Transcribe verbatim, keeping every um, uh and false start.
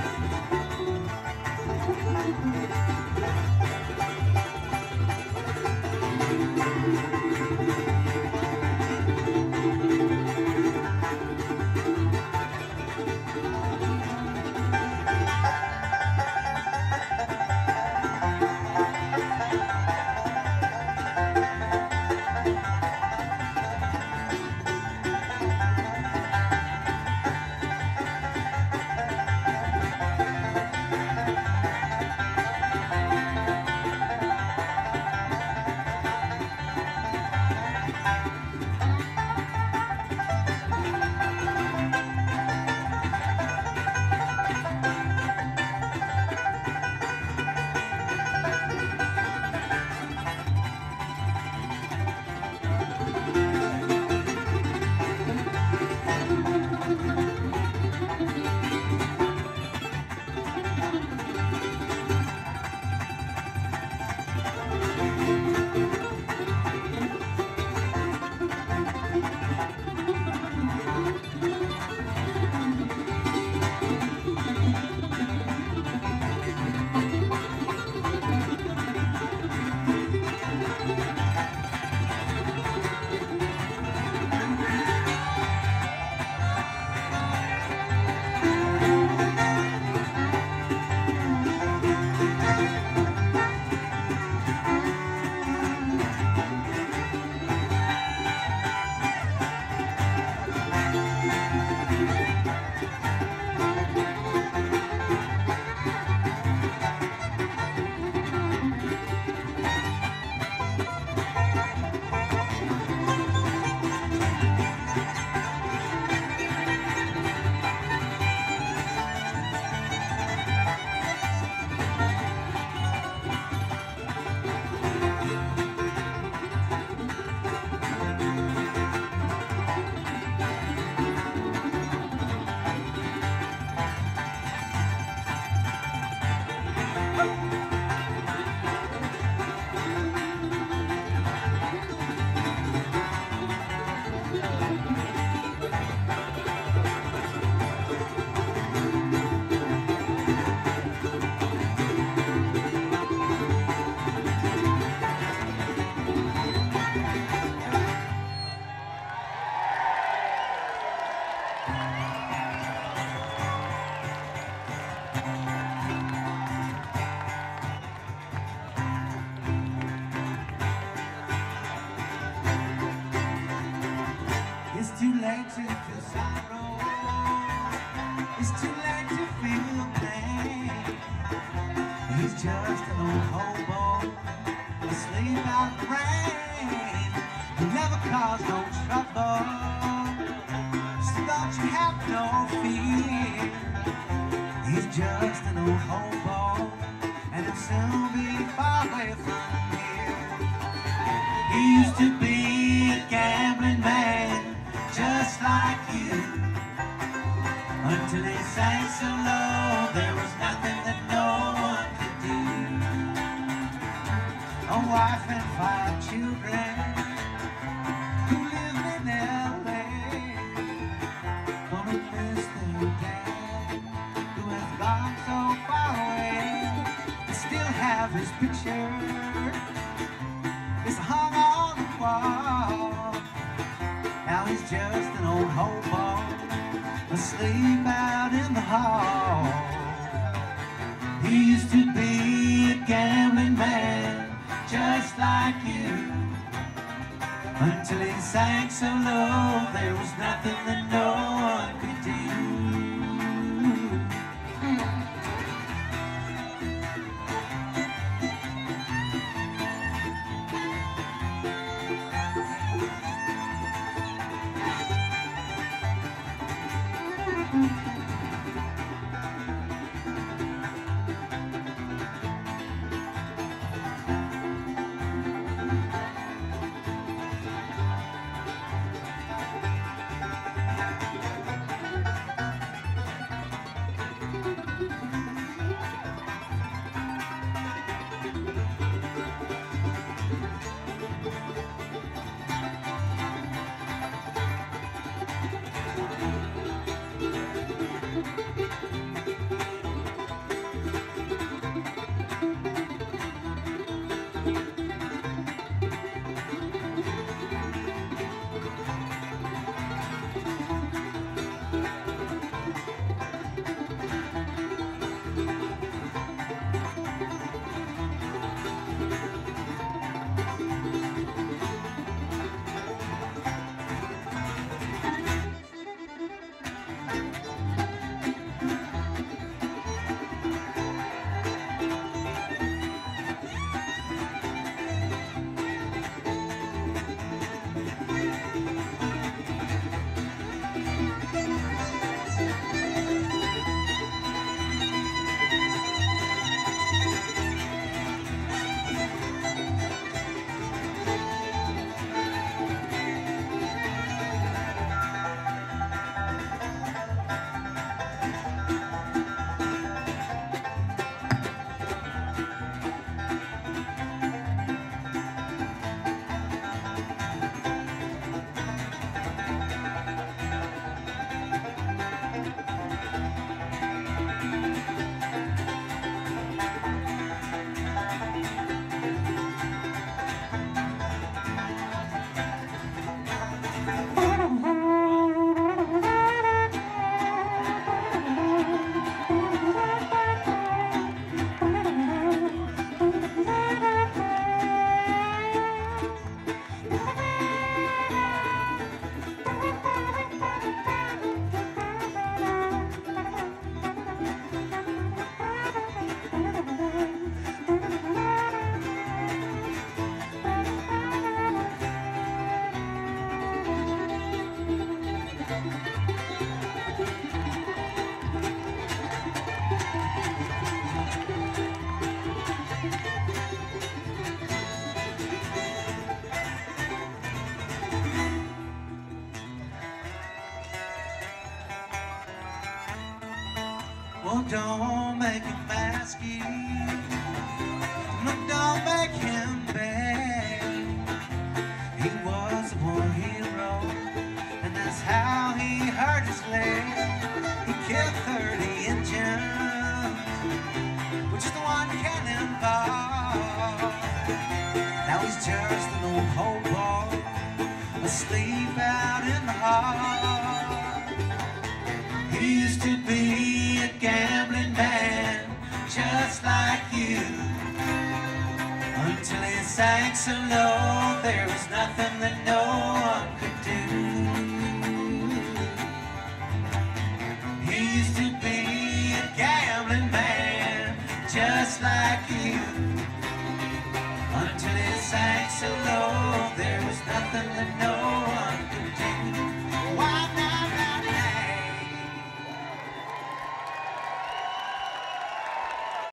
It's too late to feel sorrow. It's too late to feel pain. He's just an old hobo, asleep out in the rain. He never caused no trouble, so don't you have no fear. He's just an old hobo, and he'll soon be far away from here. He used to be a gambling man, just like you, until he sank so low there was nothing that no one could do. A wife and five children who live in L A, gonna miss their dad who has gone so far away. They still have his picture, it's hung on the wall. Now he's just an old hobo, asleep out in the hall. He used to be a gambling man, just like you, until he sank so low there was nothing that no one could do. don't make him ask you. Look, don't make him beg. He was a war hero, and that's how he hurt his leg. He killed thirty Indians, which is the one cannonball. Now he's just an old hobo, asleep out in the hall. He used to be a gambling man, just like you, until he sank so low there was nothing that no one could do. He used to be a gambling man, just like you, until he sank so low there was nothing that no